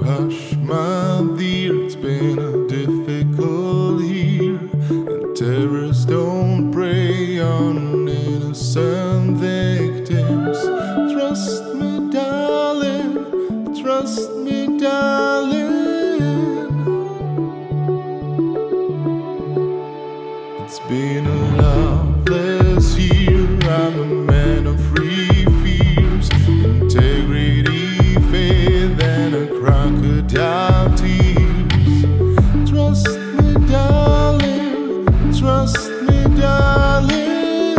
hush, my dear, it's been a difficult year, and terrorists don't prey on innocent victims. Trust me, darling, trust me, darling. It's been a loveless year. I'm a man of free fears, integrity, faith, and a crocodile tears. Trust me, darling, trust me, darling.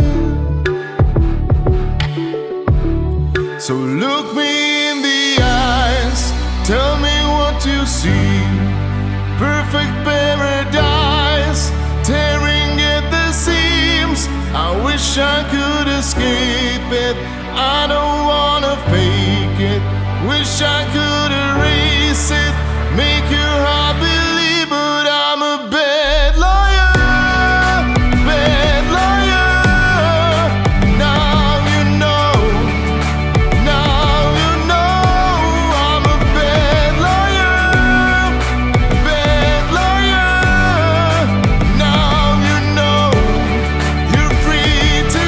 So look me in the eyes, tell me what you see. Perfect paradise, tearing at the seams. I wish I could escape it, I don't wanna fake it. Wish I could erase it, make your heart believe, but I'm a bad liar, bad liar. Now you know, now you know I'm a bad liar, bad liar. Now you know you're free to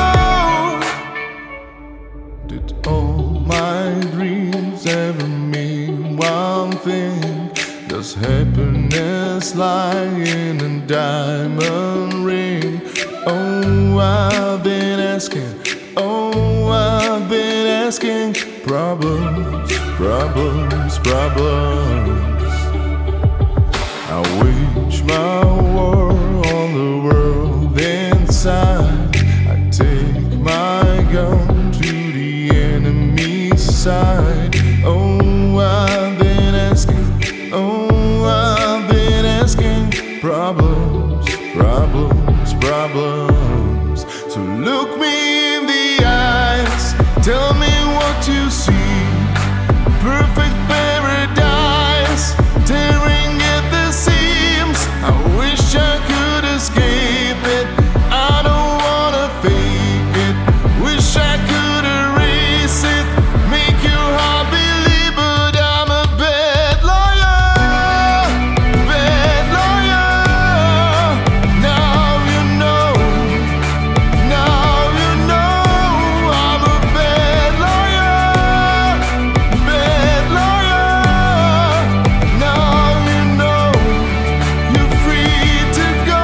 go. Did all my dreams ever mean one thing? Does happiness lie in a diamond ring? Oh, I've been asking, oh, I've been asking. Problems, problems, problems. I wage my war on the world inside. I take my gun to the enemy's side. Oh, I've been asking, oh, I've been asking. Problems, problems, problems. So look me in the eyes, tell me what you see. Perfect paradise, tearing at the seams. I wish I could escape it, I don't wanna fake it. Wish I could erase it, make your heart believe, but I'm a bad liar, bad liar. Now you know, now you know I'm a bad liar, bad liar. Now you know you're free to go.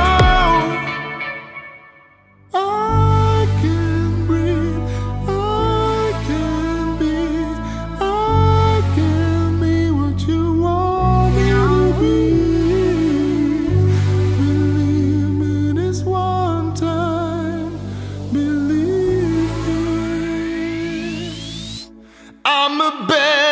I can breathe, I can be, I can be what you want me to be. Believe me this one time, believe me. I'm a bad